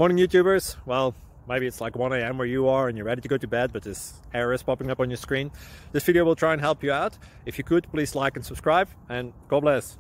Morning YouTubers. Well, maybe it's like 1 a.m. where you are and you're ready to go to bed, but this error is popping up on your screen. This video will try and help you out. If you could, please like and subscribe, and God bless.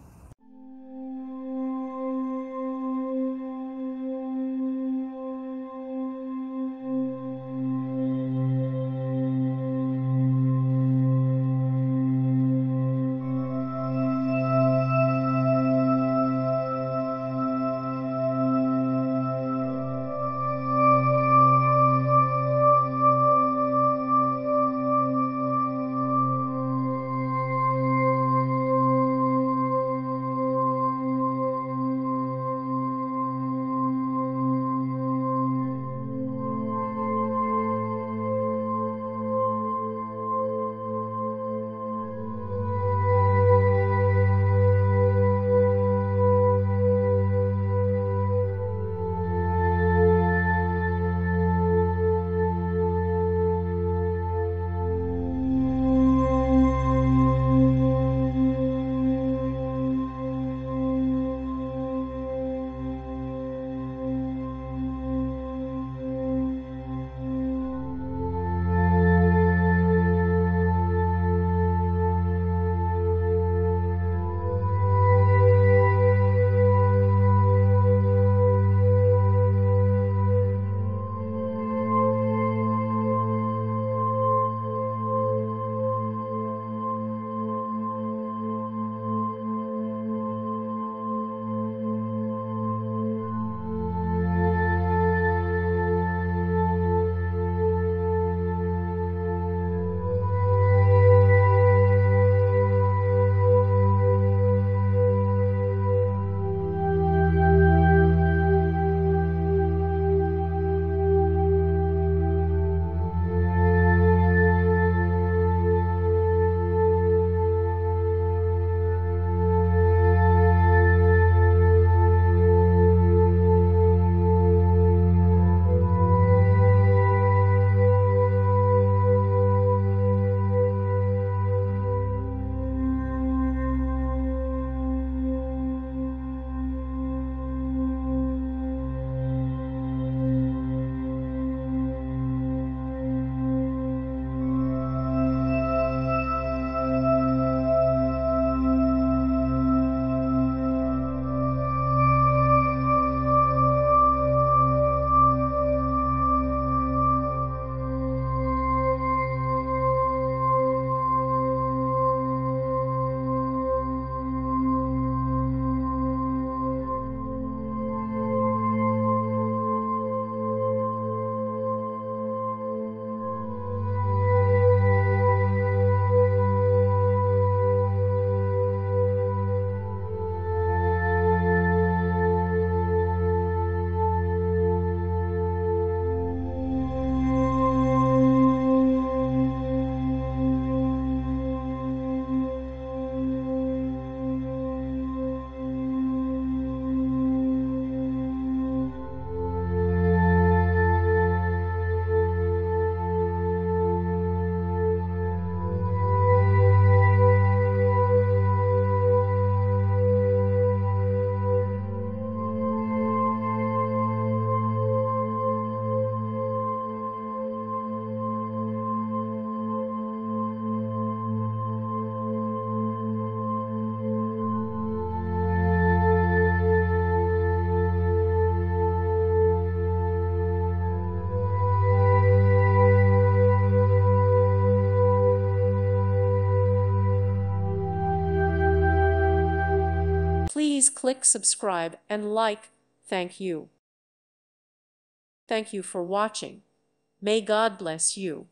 Please click subscribe and like. Thank you. Thank you for watching. May God bless you.